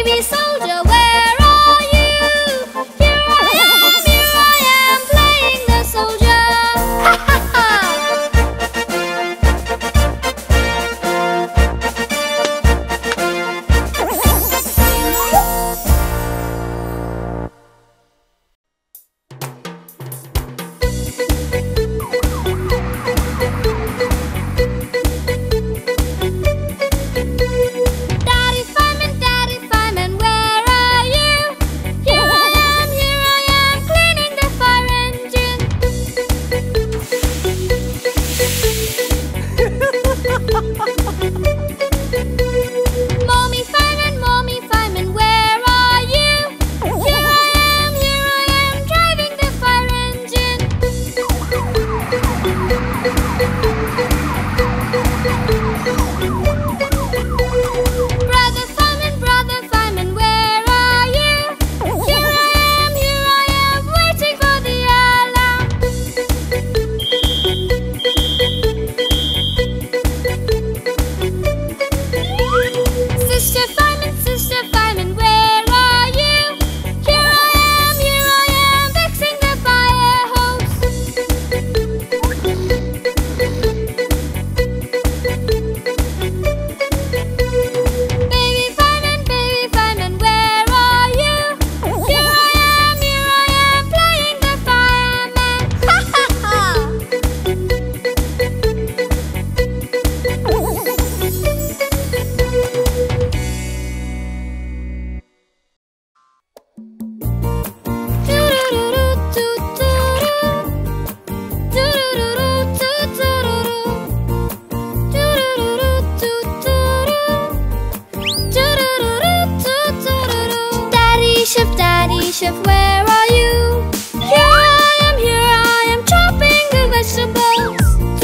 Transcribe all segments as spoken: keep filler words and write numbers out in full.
Baby soldier, where are you? Here I am, here I am, playing the soldier. Ha ha ha! Daddy Fireman, Daddy Fireman, where are you? Here I am, here I am, cleaning the fire engine. Mommy Fireman, Mommy Fireman, where are you? Here I am, here I am, driving the fire engine. Brother Fireman, Brother Fireman, where are you? Here I am, here I am, waiting for the alarm. Sister Fireman, Sister Fireman, where are you? Here I am, here I am, fixing the fire hose. Baby Fireman, Baby Fireman, where are you? Here I am, here I am, playing the fireman. Ha ha ha! Daddy Chef, Daddy Chef, where are you? Here I am, here I am, chopping the vegetables.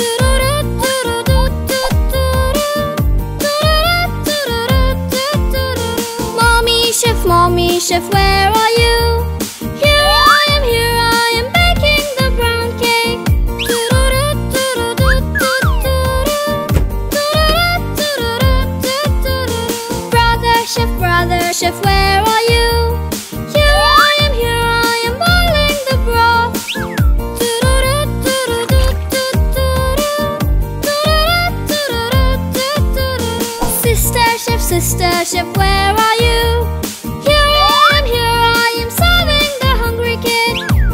Mommy Chef, Mommy Chef, where are you? Here I am, here I am, baking the brown cake. Brother Chef, Brother Chef, where are you? Here I am, here I am, boiling the broth. Sister Chef, Sister Chef, where are you? Here I am, here I am, serving the hungry kid.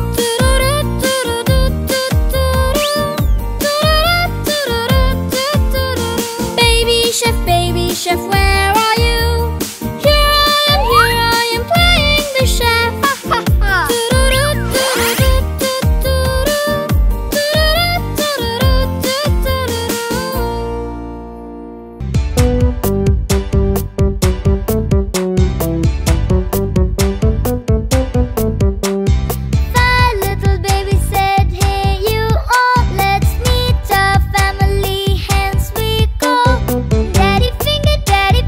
Baby Chef, Baby Chef, where are you? Here I am, here I am, playing the chef. Ha ha ha! Five little babies said, hey you all, let's meet a family, hence we call Daddy Finger, Daddy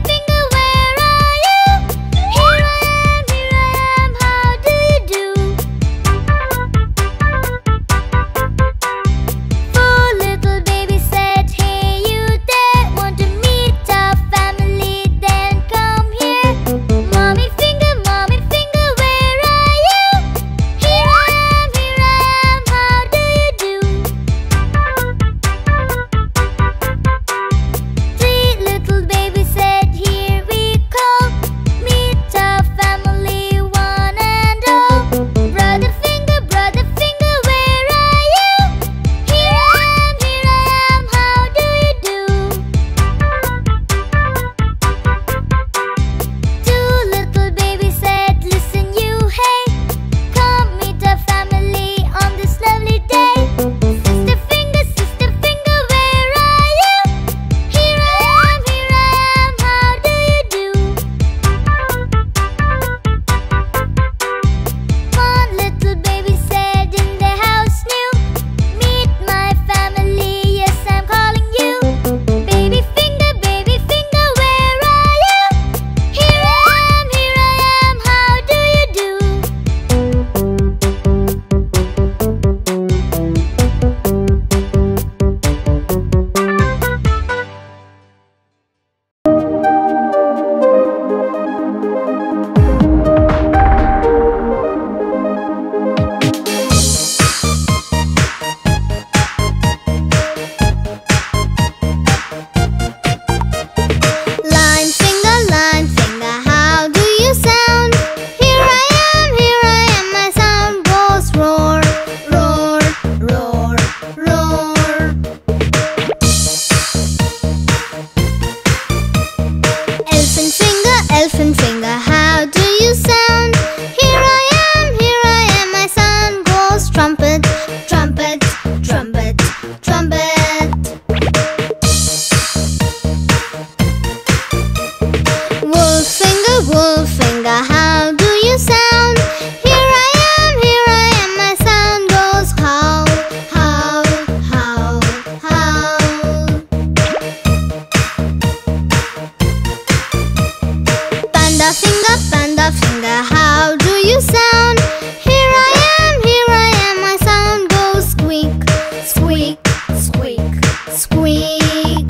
Panda finger, panda finger, how do you sound? Here I am, here I am, my sound goes squeak, squeak, squeak, squeak.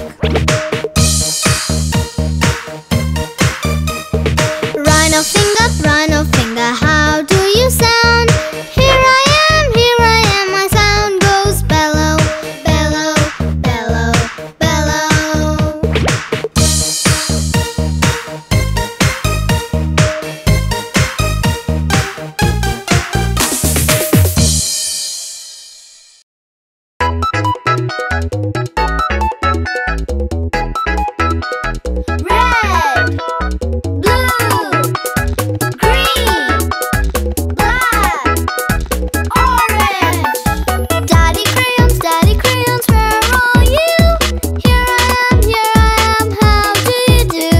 Rhino finger, rhino finger, how do you sound? Here I am, here I am, my sound goes bellow, bellow, bellow, bellow. Red, blue, green, black, orange. Daddy crayons, daddy crayons, where are you? Here I am, here I am, how do you do?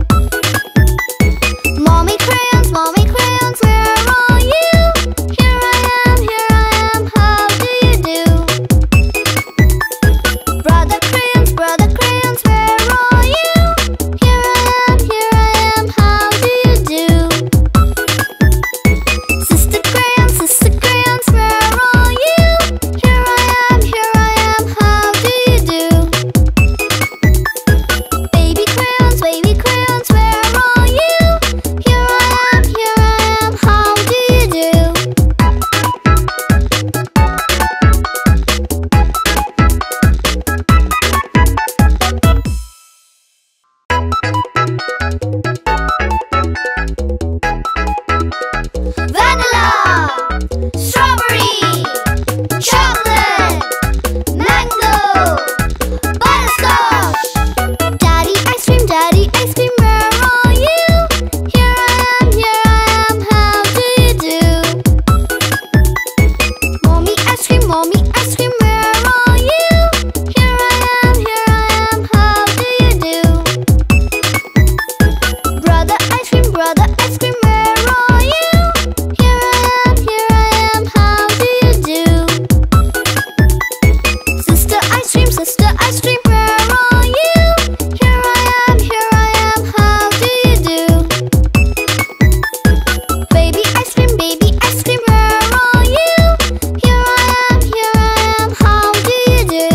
Mommy crayons, mommy crayons, where are you? Here I am, here I am, how do you do? Brother crayons, brother crayons, where are you? Here I am, here I am, how do you do? Sister crayons, sister crayons, where are you? Here I am, here I am, how do you do? Baby crayons, baby crayons, where are you? Here I am, here I am, how do you do? Vanilla, strawberry, chocolate, mango, butterscotch. Daddy ice cream, daddy ice cream, where are you? Here I am, here I am, how do you do? Mommy ice cream, mommy ice cream, where are you? Here I am, here I am, how do you do? Brother ice cream, brother ice cream, where are you? Here I am, here I am, how do you do? Sister ice cream, sister ice cream, where are you? Here I am, here I am, how do you do? Baby ice cream, baby ice cream, where are you? Here I am, here I am, how do you do?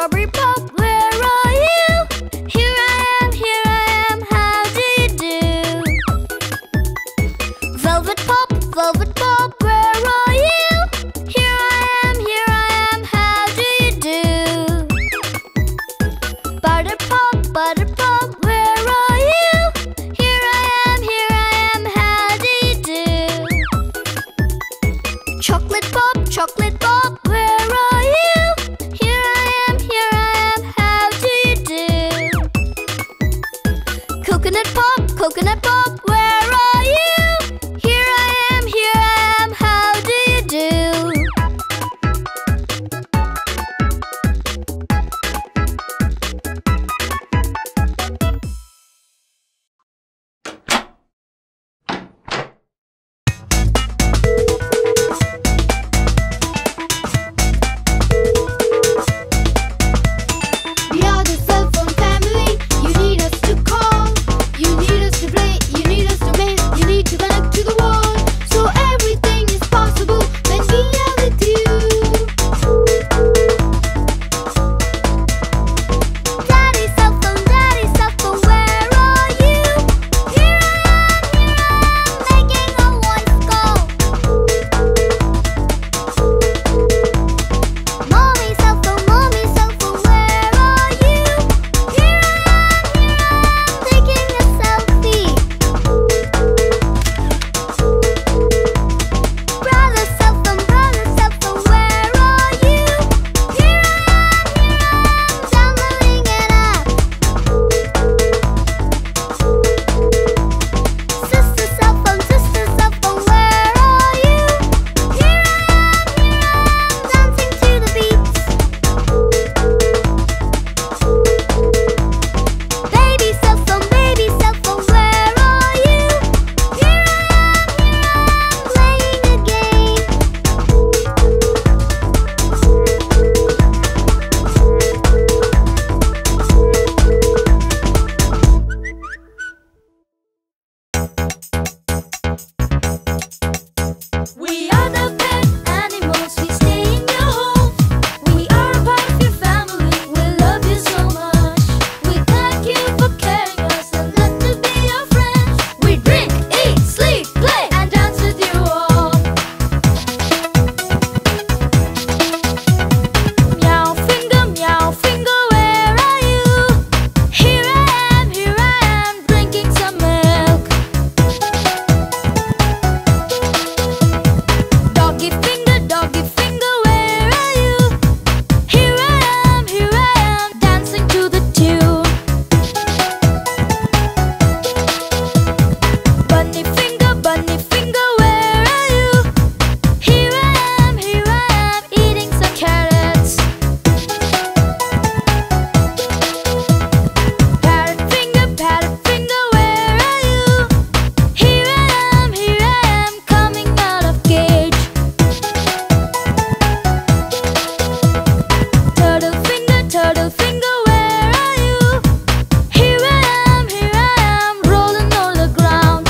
Strawberry Pop, where are you? Here I am, here I am, how do you do? Velvet Pop, Velvet Pop, where are you? Here I am, here I am, how do you do? Butter Pop, Butter Pop, where are you? Here I am, here I am, how do you do? Chocolate Pop, Chocolate Pop, where are you? Here I am, here I am, how do you do? Coconut Pop, Coconut Pop, where are you? Here I am, here I am, how do you do? We are the cell phone family. You need us to call. You need us to play. You need us to make. You need to connect to the world. So everything is possible when we are with you. Daddy cell phone, Daddy cell phone, where are you? Here I am, here I am, making a voice call. Mommy cell phone, Mommy cell phone, where are you? Here I am, here I am, taking a selfie. Brother cell phone, Brother cell phone, where are you? Here I am, here I am, downloading an app. Sister cell phone, Sister cell phone, where are you? Here I am, here I am, dancing to the beats. Baby cell phone, Baby cell phone, where are you? Here I am, here I am, playing a game. We are the pet animals, we stay in your home. We are a part of your family, we love you so much. We thank you for caring us and let us be your friends. We drink, eat, sleep, play, and dance with you all. Meow finger, meow finger, where are you? Here I am, here I am, drinking some milk. Doggy finger, doggy finger, where are you? Here I am, here I am, dancing to the tune. Bunny finger, bunny finger, where are you? Here I am, here I am, eating some carrots. Parrot finger, parrot finger, where are you? Here I am, here I am, coming out of cage. Turtle finger, turtle finger, where are you? Here I am, here I am, rolling on the ground.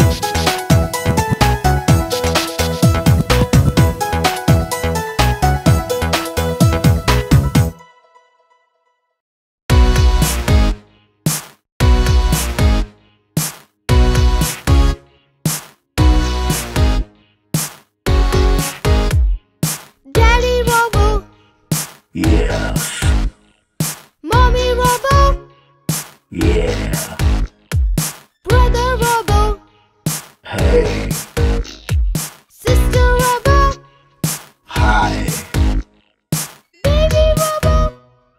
Daddy Robo, Yes, Mommy Robo, yeah, Brother Robo, hey, Sister Robo, hi, Baby Robo.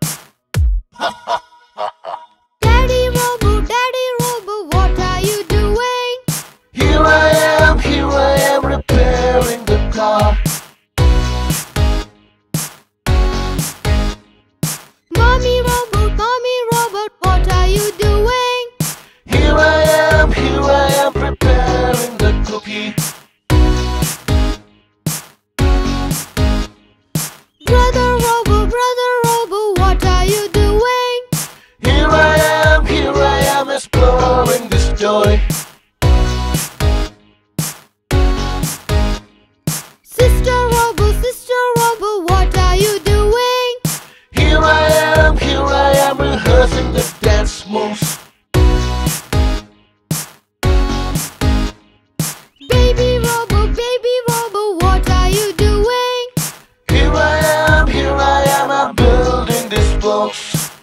Daddy Robo, Daddy Robo, what are you doing? here I am, here I am repairing the car. Mommy Robot, Mommy Robot, what are you doing? call.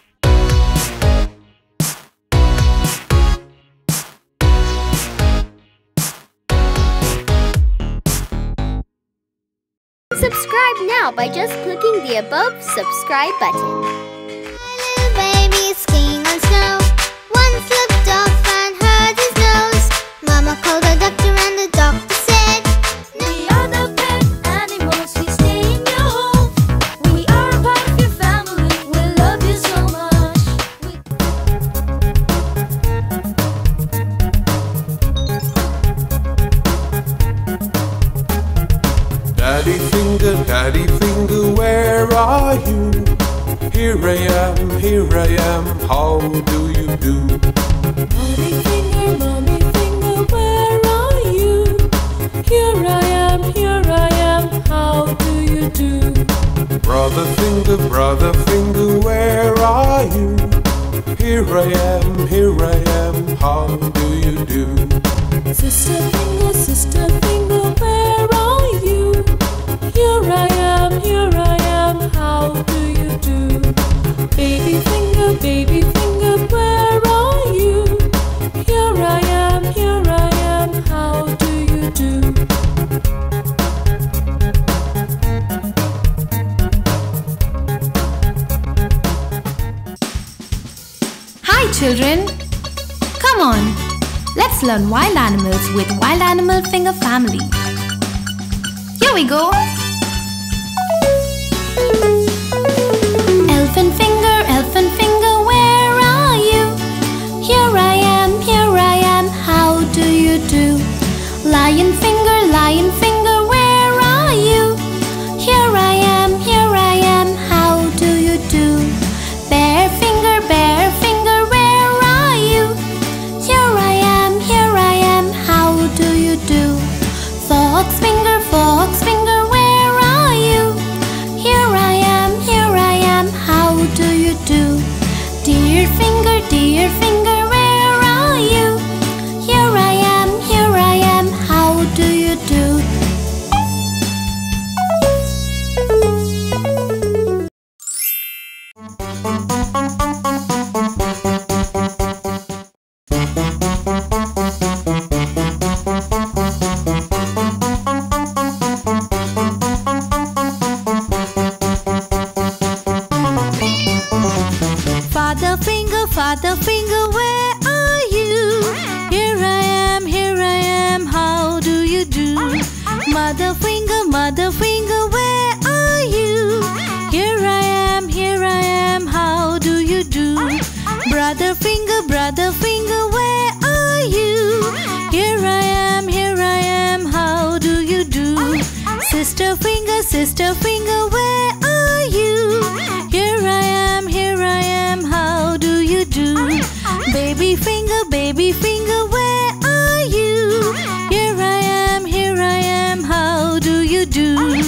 Subscribe now by just clicking the above subscribe button. Little baby skiing on snow. One slipped off and hurt his nose. Mama called the doctor and the doctor said, We are the pet animals, we stay in your home. We are a part of your family, we love you so much. Daddy finger, daddy finger, where are you? Here I am, here I am, how do you do? Mommy finger, mommy finger, where are you? Here I am, here I am, how do you do? Brother finger, brother finger, where are you? Here I am, here I am, how do you do? Sister finger, sister finger, where are you? Here I am, here I am, how do you do? Baby finger, baby finger, where are you? Here I am, here I am, how do you do? Hi children! Come on, let's learn wild animals with Wild Animal Finger Family. Here we go! Elephant finger, elephant finger, where are you? Here I am, here I am, how do you do? Lion finger, lion finger, where are you? Here I am, here I am, how do you do? Bear finger, bear finger, where are you? Here I am, here I am, how do you do? Fox finger, fox finger, where are you? Here I am, here I am, how do you do? Deer finger, deer finger, where are you? Here I am, here I am, how do you do? Father finger, father finger, where are you? Here I am, here I am, how do you do? Mother finger, mother finger, where are you? Here I am, here I am, how do you do? Brother finger, brother finger, where are you? Here I am, here I am, how do you do? Sister finger, sister finger, where are you? Here I am, here I am, how do you do? Baby finger, baby finger, where are you? Here I am, here I am, how do you do?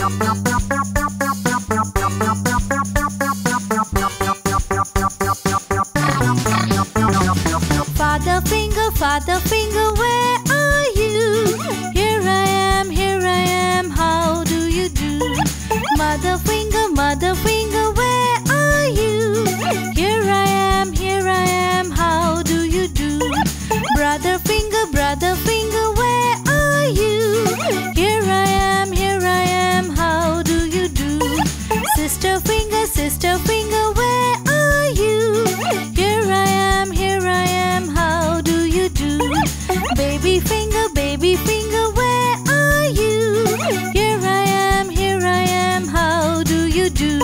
Father finger, father finger, where are you? Here I am, here I am, how do you do? Mother finger, mother finger, where are you? Here I am, here I am, how do you do? Brother finger, brother finger, where are you? Here I am, here I am, how do you do? Sister finger, sister finger, where are you? Here I am, here I am, how do you do? Baby finger, baby finger, where are you? Here I am, here I am, how do you do?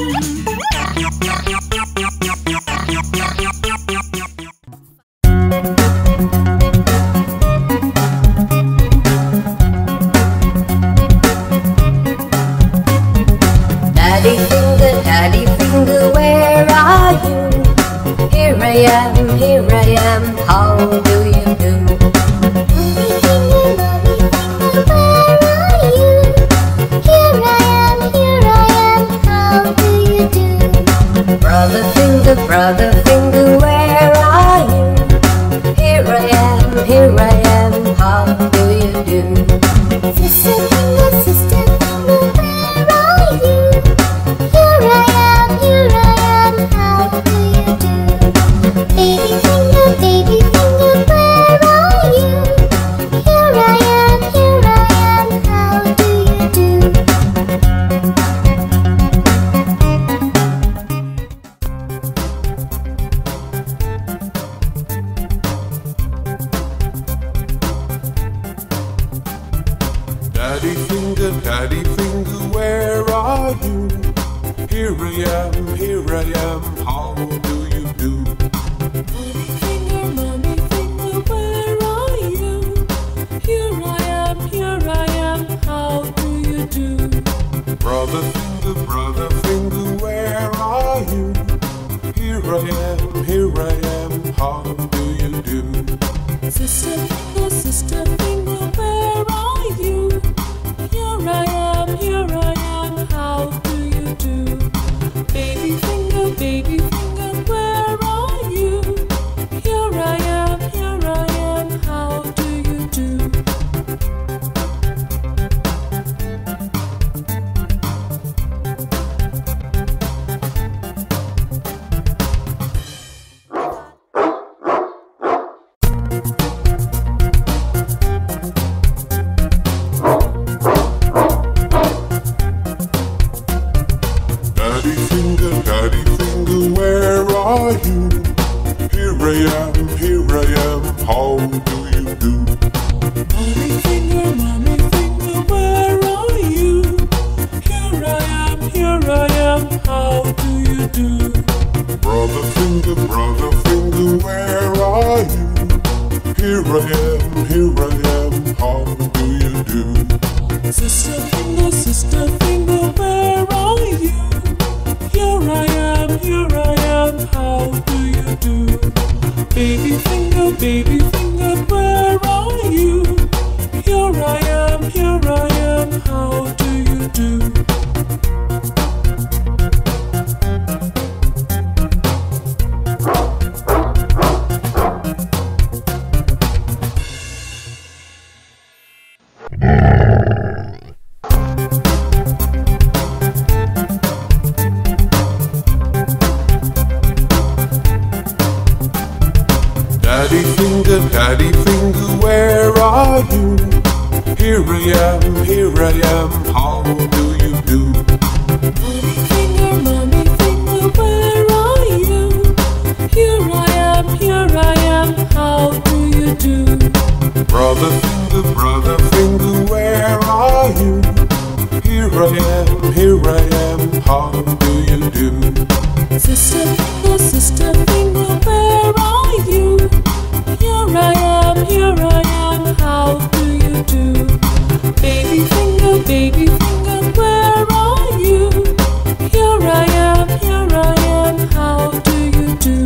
Daddy finger, daddy finger, where are you? Here I am, here I am, how do you do? Mommy finger, mommy finger, where are you? Here I am, here I am, how do you do? Brother finger, brother finger, where are you? Here I am, here I am, how do you do? Sister finger, sister finger, where are you? Here I am, here I am, how do you do? Baby finger, baby finger, where are you? Here I am, here I am, how do you do? Daddy finger, daddy finger, where are you? Here I am, here I am, how do you do? Mommy finger, mommy finger, where are you? Here I am, here I am, how do you do? Brother finger, brother finger, where are you? Here I am, here I am, how do you do? Sister finger, sister finger, where are you? Here I am, here I am, how do you do? Baby finger, baby finger, where are you? Here I am, here I am, how do you do? Daddy finger, daddy finger, where are you? Here I am, here I am, how do you do? Mommy finger, mommy finger, where are you? Here I am, here I am, how do you do? Brother finger, brother finger, where are you? Here I am, here I am, how do you do? Sister finger, sister finger, where are you? Here I am, here I am, how do you do? Baby finger, baby finger, where are you? Here I am, here I am, how do you do? Daddy finger, daddy finger, where are you? Here I am, here I am, how do you do? Mommy finger, mommy finger, where are you? Here I am, here I am, how do you do? Brother finger, brother finger, where are you? Here I am, here I am, how do you do? Sister finger, sister finger, where are you? Here I am, here I am, how do you do? Baby finger, baby finger, where are you? Here I am, here I am, how do you do?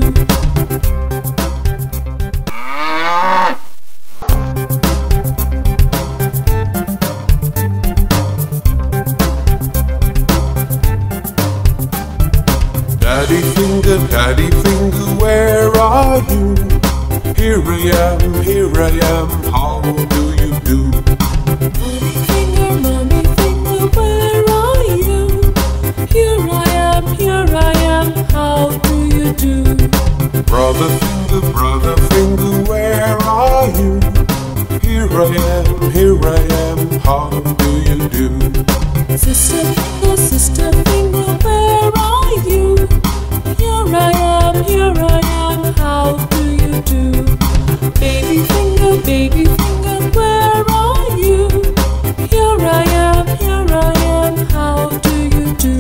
finger, daddy finger, where are you? Here I am, here I am, how do you do? Mommy finger, mommy finger, where are you? Here I am, here I am, how do you do? Brother finger, brother finger, where are you? Here I am, here I am, how do you do? Sister finger, sister finger, where are you? Here I am, here I am, how do you do? Baby finger, baby finger, where are you? Here I am, here I am, how do you do?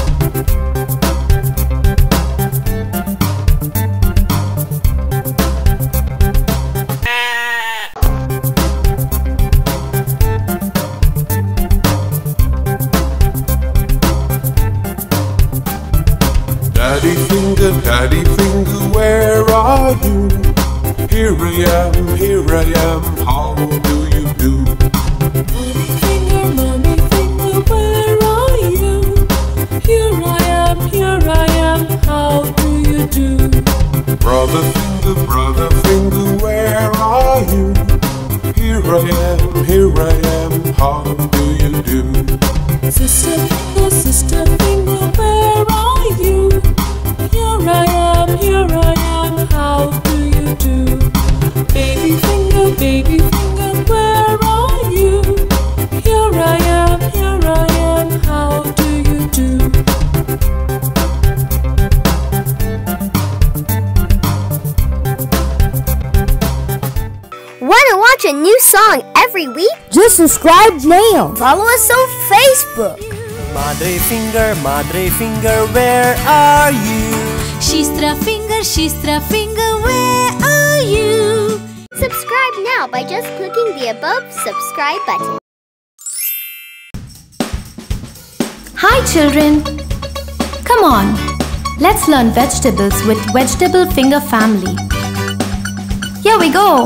Daddy finger, daddy finger, where are you? Here I am, here I am, how do you do? Mommy finger, mommy finger, where are you? Here I am, here I am, how do you do? Brother finger, brother finger, where are you? Here I am, here I am, how do you do? Sister finger, sister finger, where are you? Here I am, here I am, how do you do? Baby finger, baby finger, where are you? Here I am, here I am, how do you do? Wanna watch a new song every week? Just subscribe now. Follow us on Facebook. Madre finger, madre finger, where are you? Sistra finger, sistra finger, where are you? Subscribe now by just clicking the above subscribe button. Hi children! Come on, let's learn vegetables with vegetable finger family. Here we go!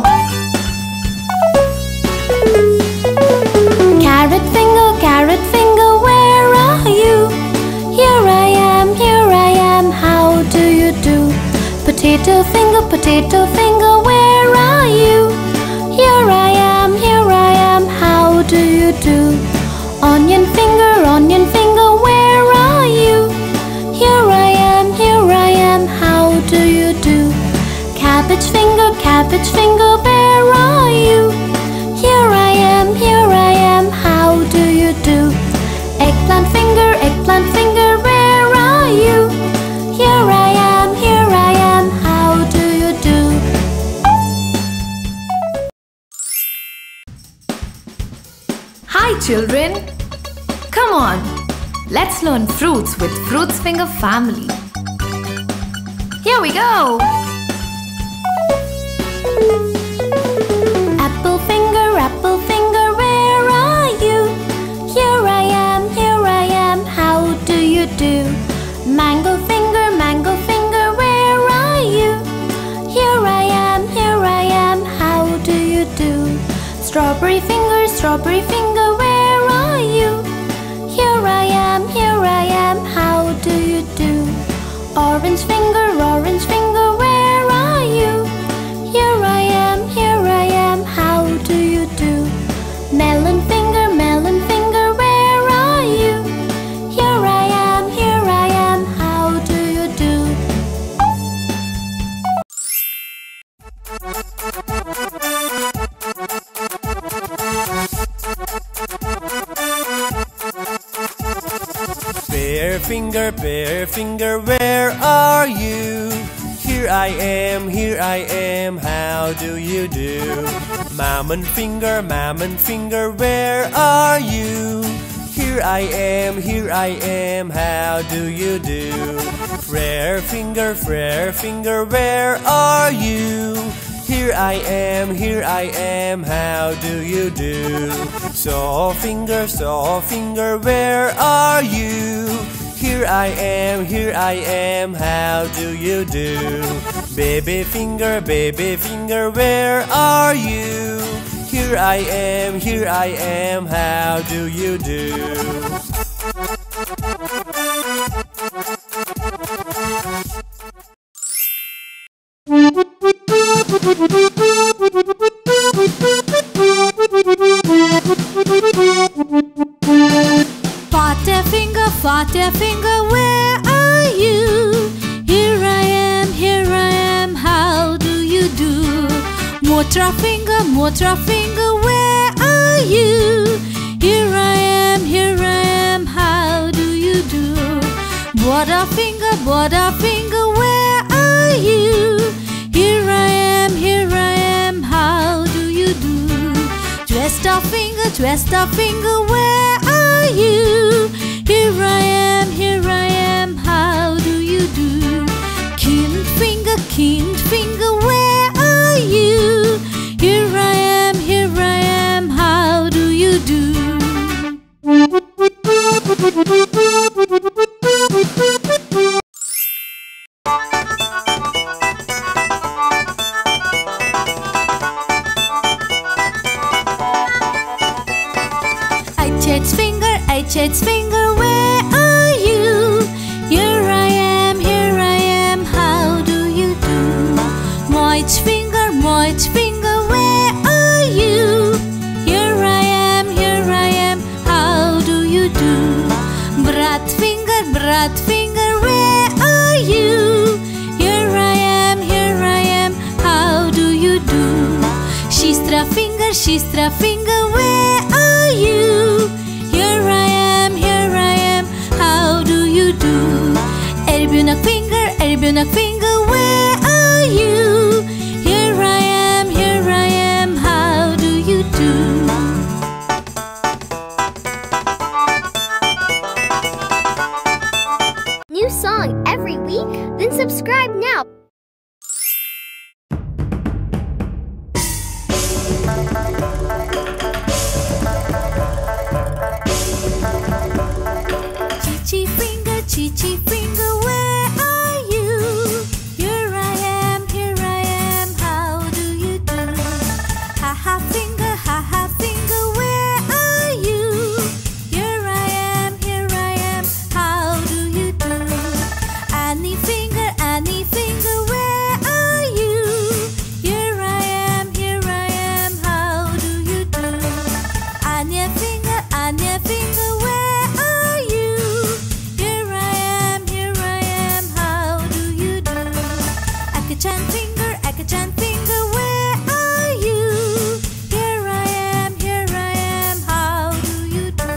Carrot finger, carrot finger, where are you? Here I am, here I am, how do you do? Potato finger, potato finger, where are you? Here I am, here I am, how do you do? Onion finger, onion finger, where are you? Here I am, here I am, how do you do? Cabbage finger, cabbage finger, where are you? Here I am, here I am, how do you do? Eggplant finger, eggplant finger, where are you? Here I am, here I am, how do you do? Hi children! Come on, let's learn fruits with fruits finger family. Here we go! Apple finger, apple finger, where are you? Here I am, here I am, how do you do? Mango finger, mango finger, where are you? Here I am, here I am, how do you do? Strawberry finger, strawberry finger, where are you? Here I am, here I am, how do you do? Orange finger, orange finger, where are you? Here I am, here I am, how do you do? Melon finger, melon finger, where are you? Here I am, here I am, how do you do? Bear finger, bear finger, where are you? Here I am, here I am, how do you do? Mammon finger, mammon finger, where are you? Here I am, here I am, how do you do? Frere finger, frere finger, where are you? Here I am, here I am, how do you do? Saw finger, saw finger, where are you? Here I am, here I am, how do you do? Baby finger, baby finger, where are you? Here I am, here I am, how do you do? Butterfinger, where are you? Here I am, here I am, how do you do? Motrafinger, Motrafinger, where are you? Here I am, here I am, how do you do? Butterfinger, Butterfinger, where are you? Here I am, here I am, how do you do? Twisterfinger, Twisterfinger, where are you? Here I am, here I am, how do you do? Kindfinger, Kindfinger, where are you? Here I am, here I am, how do you do? Eight finger, eight finger, where are you? Here I am, here I am, how do you do? Moich finger, Moich finger, where are you? Here I am, here I am, how do you do? Brat finger, Brat finger, where are you? Here I am, here I am, how do you do? Shistra finger, Shistra finger, where are you? Here I am, here I am, how do you do? Erbunak finger, Erbunak finger, where are you? Here I am, here I am, how do you do? New song every week? Then subscribe now. Chi finger, Chi Chi finger, where are you? Here I am, here I am, how do you do? Ha ha finger, ha ha finger, where are you? Here I am, here I am, how do you do? Annie finger, Annie finger, where are you? Here I am, here I am, how do you do? Anya finger, Anya finger, where are you? Here I am, here I am, how do you do? Akachan finger, Akachan finger, where are you? Here I am, here I am, how do you do?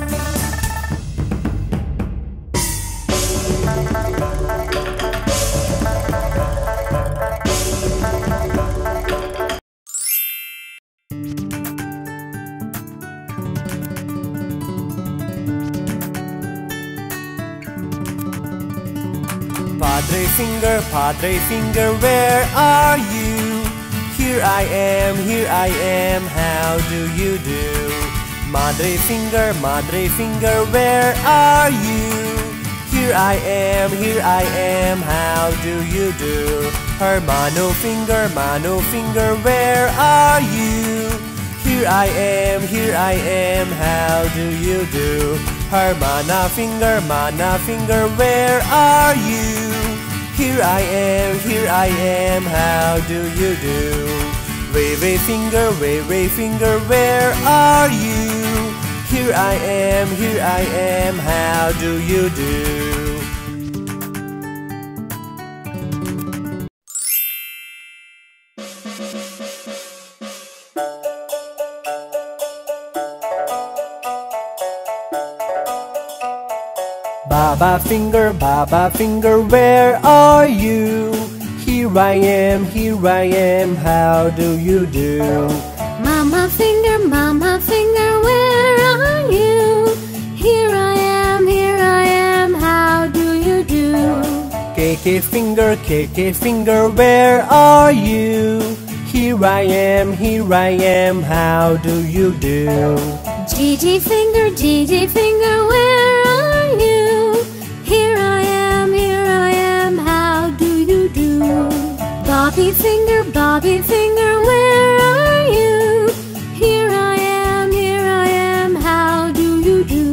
Padre finger, Padre finger, where are you? Here I am, here I am, how do you do? Madre finger, Madre finger, where are you? Here I am, here I am, how do you do? Hermano finger, Mano finger, where are you? Here I am, here I am, how do you do? Hermana finger, Mana finger, where are you? Here I am, here I am, how do you do? Wave finger, wave finger, where are you? Here I am, here I am, how do you do? Baba finger, Baba finger, where are you? Here I am, here I am, how do you do? Mama finger, Mama finger, where are you? Here I am, here I am, how do you do? K K finger, K K finger, where are you? Here I am, here I am, how do you do? G G finger, G G finger, where are you? Here I am, here I am, how do you do? Bobby finger, Bobby finger, where are you? Here I am, here I am, how do you do?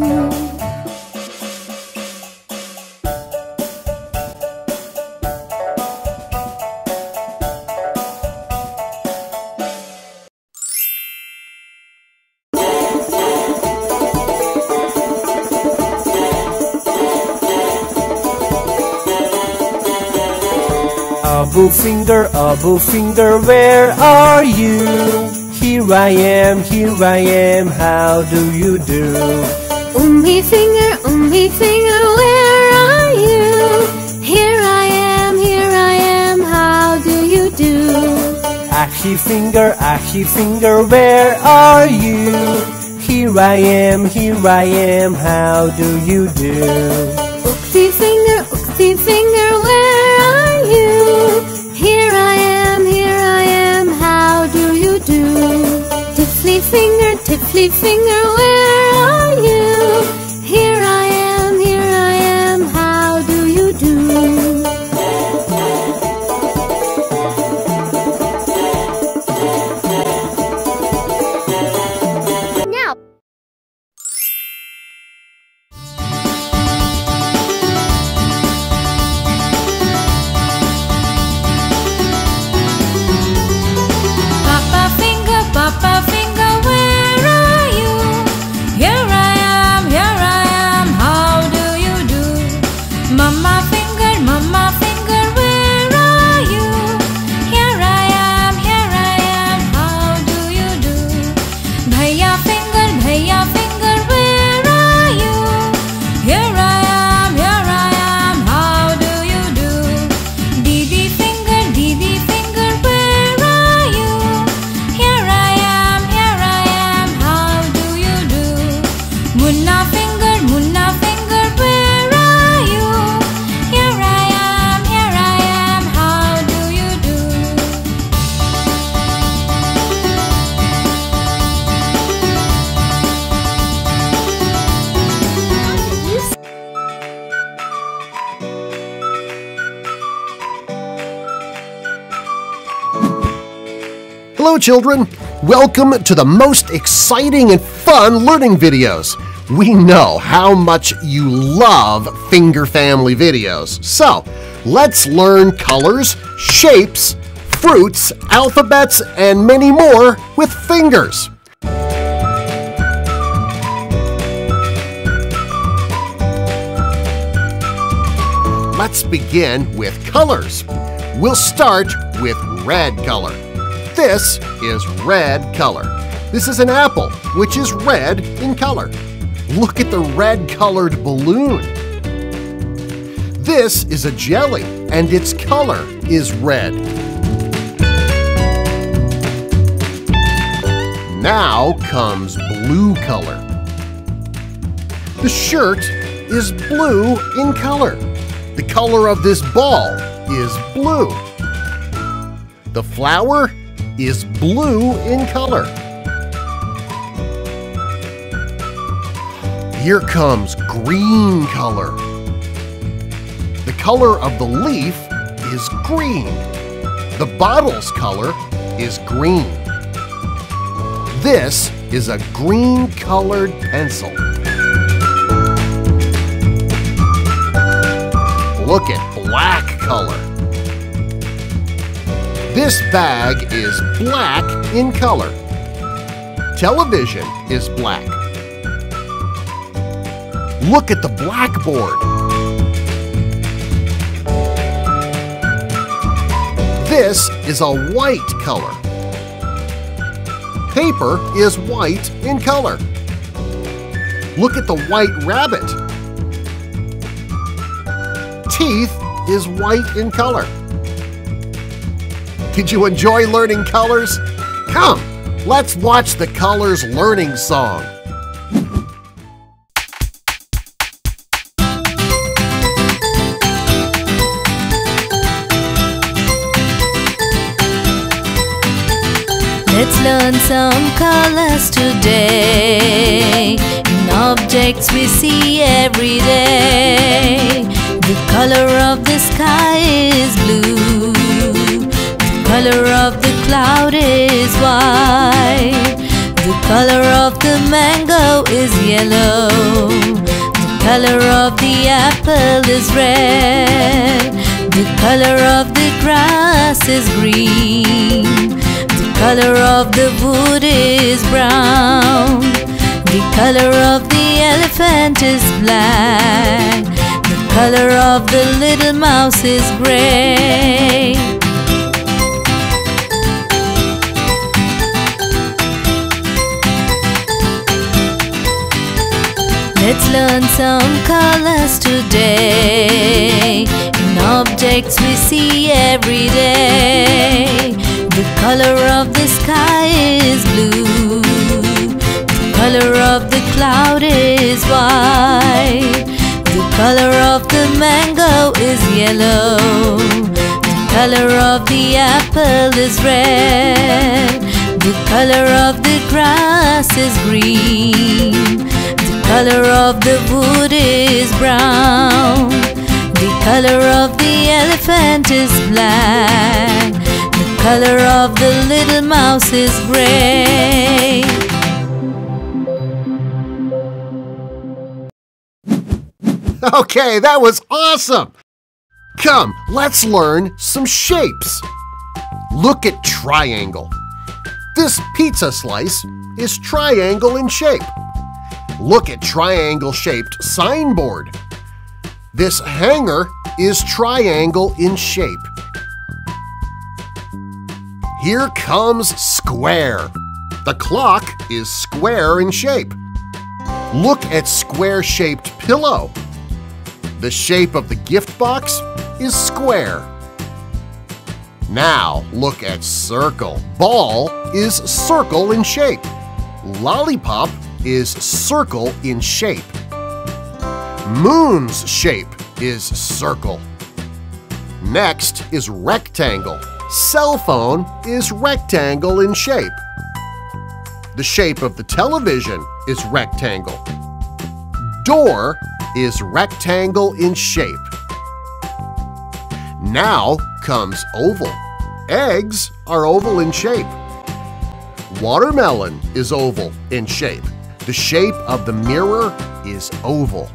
Abu finger, Abu finger, where are you? Here I am, here I am, how do you do? Ummi finger, Ummi finger, where are you? Here I am, here I am, how do you do? Ashi finger, Ashi finger, where are you? Here I am, here I am, how do you do? Uksi finger, Uksi finger, where are you? Here I am, here I am, how do you do? Tiffly finger, Tiffly finger, where are you? Here I am, here I am, how do you do? Now. Papa finger, Papa finger, where are you? Here I am, here I am, how do you do? Mama finger, Mama finger, where are you? Here I am, here I am, how do you do? Bhaiya finger, Bhaiya finger, where are you? Here I am, here I am, how do you do? Didi finger, Didi finger, where are you? Here I am, here I am, how do you do? Munna finger, Munna finger, where are you? Here I am, here I am, how do you do? Hello children, welcome to the most exciting and fun learning videos. We know how much you love Finger Family videos, so let's learn colors, shapes, fruits, alphabets, and many more with fingers. Let's begin with colors. We'll start with red color. This is red color. This is an apple, which is red in color. Look at the red-colored balloon. This is a jelly, and its color is red. Now comes blue color. The shirt is blue in color. The color of this ball is blue. The flower is blue in color. Here comes green color. The color of the leaf is green. The bottle's color is green. This is a green-colored pencil. Look at black color. This bag is black in color. Television is black. Look at the blackboard. This is a white color. Paper is white in color. Look at the white rabbit. Teeth is white in color. Did you enjoy learning colors? Come, let's watch the Colors Learning Song. Let's learn some colors today. In objects we see every day. The color of the sky is blue. The color of the cloud is white. The color of the mango is yellow. The color of the apple is red. The color of the grass is green. The color of the wood is brown. The color of the elephant is black. The color of the little mouse is gray. Let's learn some colors today in objects we see every day. The color of the sky is blue. The color of the cloud is white. The color of the mango is yellow. The color of the apple is red. The color of the grass is green. The color of the wood is brown. The color of the elephant is black. The color of the little mouse is gray. Okay, that was awesome! Come, let's learn some shapes. Look at triangle. This pizza slice is triangle in shape. Look at triangle-shaped signboard. This hanger is triangle in shape. Here comes square. The clock is square in shape. Look at square-shaped pillow. The shape of the gift box is square. Now look at circle. Ball is circle in shape. Lollipop is circle in shape. Moon's shape is circle. Next is rectangle. Cell phone is rectangle in shape. The shape of the television is rectangle. Door is rectangle in shape. Now comes oval. Eggs are oval in shape. Watermelon is oval in shape. The shape of the mirror is oval.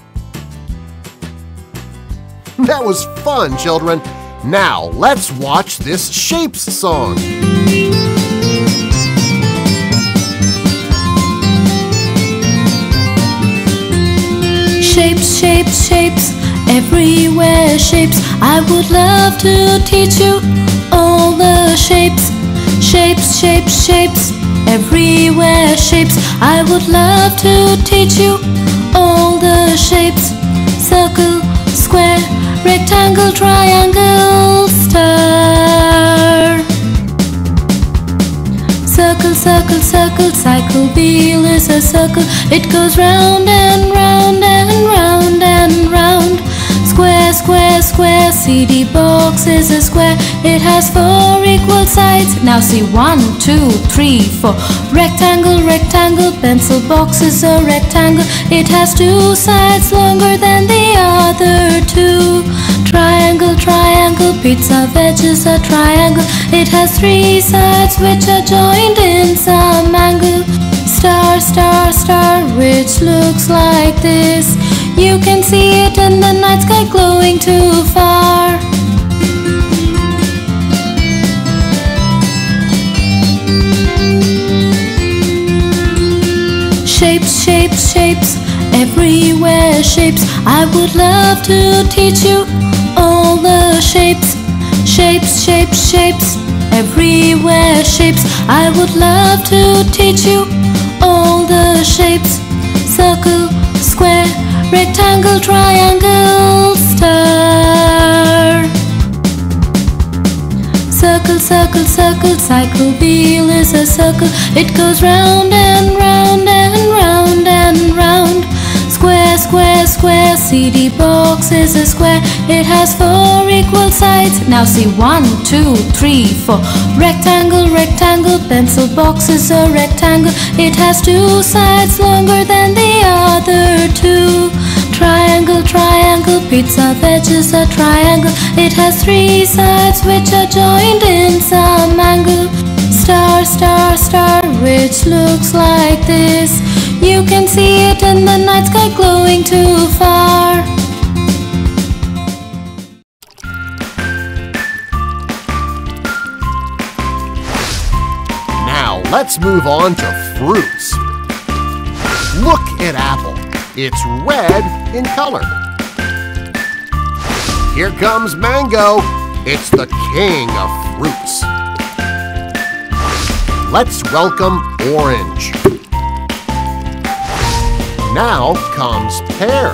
That was fun, children. Now let's watch this shapes song. Shapes, shapes, shapes, everywhere shapes. I would love to teach you all the shapes. Shapes, shapes, shapes, everywhere shapes. I would love to teach you all the shapes. Circle, square, rectangle, triangle, star. Circle, circle, circle, cycle wheel is a circle. It goes round and round and round and round. Square, square, square, C D box is a square. It has four equal sides. Now see one, two, three, four. Rectangle, rectangle, pencil box is a rectangle. It has two sides longer than the other two. Triangle, triangle, pizza veg is a triangle. It has three sides which are joined in some angle. Star, star, star, which looks like this. You can see it in the night sky glowing too far. Shapes, shapes, shapes, everywhere shapes. I would love to teach you all the shapes. Shapes, shapes, shapes, everywhere shapes. I would love to teach you all the shapes. Circle, square, rectangle, triangle, star. Circle, circle, circle, cycle wheel is a circle. It goes round and round and round and round. Square, square, square, C D box is a square. It has four equal sides. Now see one, two, three, four. Rectangle, rectangle, pencil box is a rectangle. It has two sides longer than the other two. Triangle, triangle, pizza veg is a triangle. It has three sides which are joined in some angle. Star, star, star, which looks like this. You can see it in the night sky glowing too far. Now let's move on to fruits. Look at apple. It's red in color. Here comes mango. It's the king of fruits. Let's welcome orange. Now comes pear.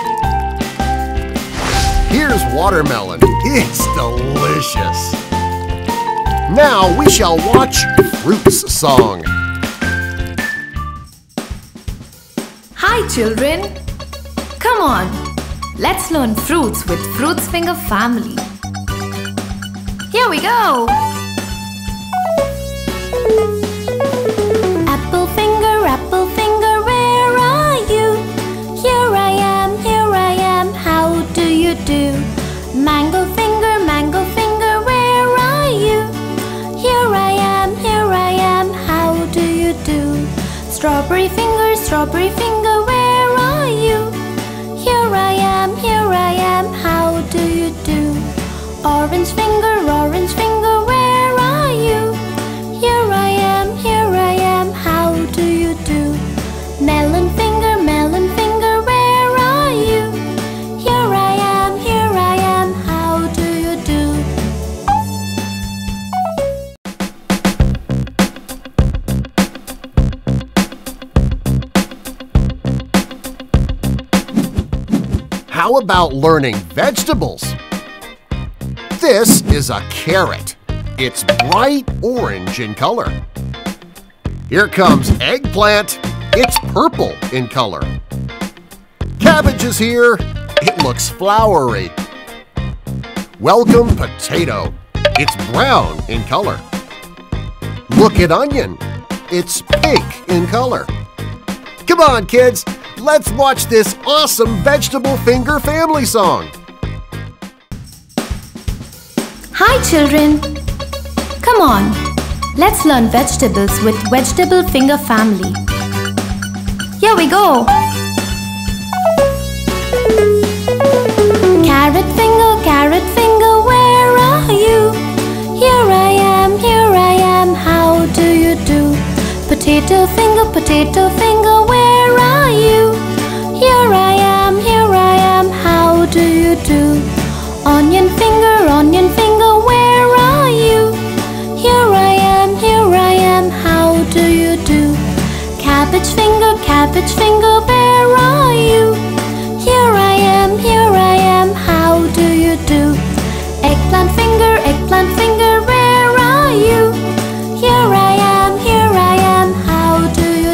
Here's watermelon. It's delicious. Now we shall watch Fruits Song. Hi children! Come on, let's learn fruits with Fruits Finger family. Here we go! Apple finger, apple finger, where are you? Here I am, here I am, how do you do? Mango finger, mango finger, where are you? Here I am, here I am, how do you do? Strawberry finger, strawberry finger, where are you? Here I am, here I am, how do you do? Orange finger, orange finger, where are you? Here I am, here I am, how do you do? Melon finger, melon finger, where are you? Here I am, here I am, how do you do? How about learning vegetables? This is a carrot. It's bright orange in color. Here comes eggplant. It's purple in color. Cabbage is here. It looks flowery. Welcome potato. It's brown in color. Look at onion. It's pink in color. Come on, kids. Let's watch this awesome vegetable finger family song. Hi children! Come on, let's learn vegetables with Vegetable Finger family. Here we go! Carrot finger, carrot finger, where are you? Here I am, here I am, how do you do? Potato finger, potato finger, where are you? Here I am, here I am, how do you do? Onion finger, onion finger, where are you? Here I am, here I am, how do you do? Cabbage finger, cabbage finger, where are you? Here I am, here I am, how do you do? Eggplant finger, eggplant finger, where are you? Here I am, here I am, how do you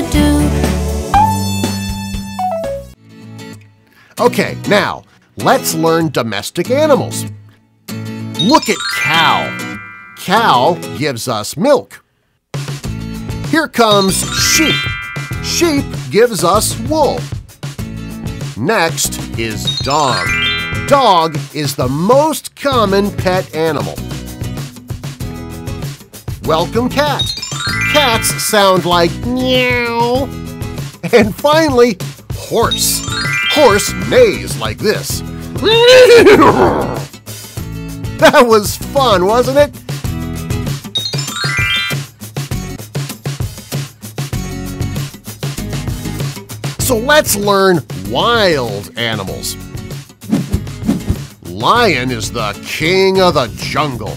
do? Okay, now let's learn domestic animals. Look at cow. Cow gives us milk. Here comes sheep. Sheep gives us wool. Next is dog. Dog is the most common pet animal. Welcome cat. Cats sound like meow. And finally, horse. Horse neighs like this. That was fun, wasn't it? So let's learn wild animals. Lion is the king of the jungle.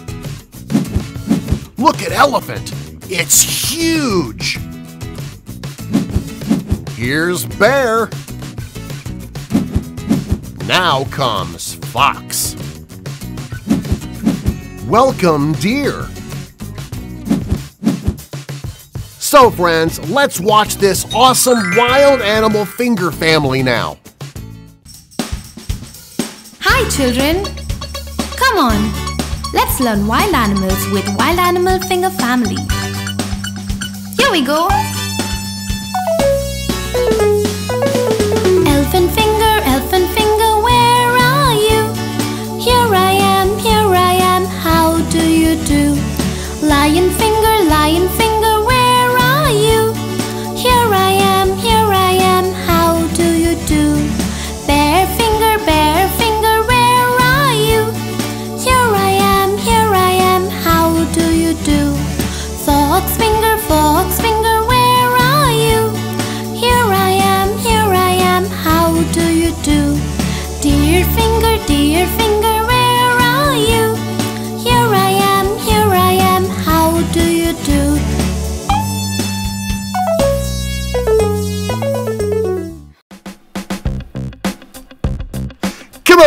Look at elephant. It's huge. Here's bear. Now comes fox. Welcome deer. So friends, let's watch this awesome wild animal finger family now. Hi children! Come on, let's learn wild animals with Wild Animal Finger family. Here we go! Elephant finger, elephant finger, where are you? Here I am, here I am, how do you do? Lion finger, lion finger, where are you? Here I am, here I am, how do you do? Bear finger, bear finger, where are you? Here I am, here I am, how do you do? Fox finger, fox finger, where are you? Here I am, here I am, how do you do? Deer finger, deer finger,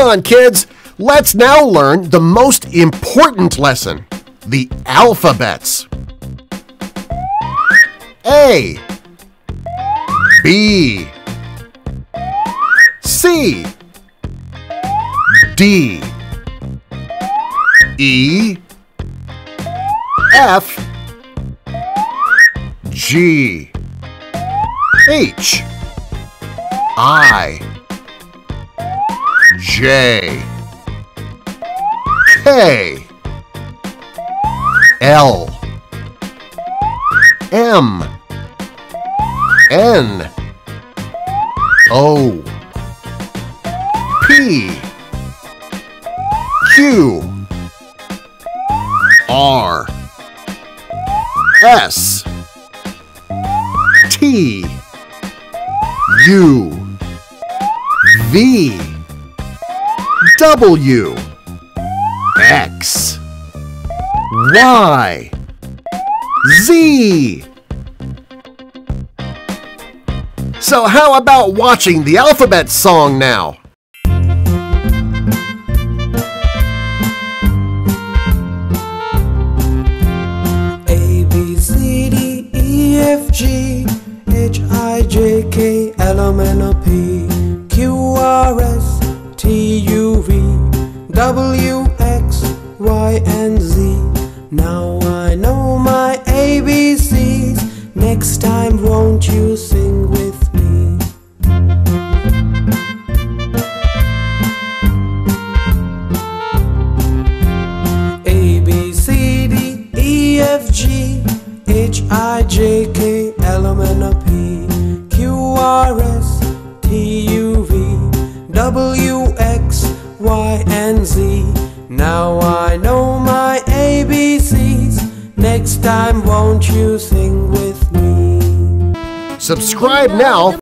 on, kids! Let's now learn the most important lesson, the alphabets. A, B, C, D, E, F, G, H, I, J, K, L, M, N, O, P, Q, R, S, T, U, V, W, X, Y, Z. So how about watching the alphabet song now? A, B, C, D, E, F, G, H, I, J, K, L, M, N, O, P, Q, R, S, T, U, V, W, X, Y, and Z. Now I know my A B Cs. Next time won't you sing with me? A, B, C, D, E, F, G, H, I, J, K, L, M, N, O, P, Q, R, S, T, U, V, W, X, Y, and Z. Now I know my A B Cs. Next time won't you sing with me? Subscribe now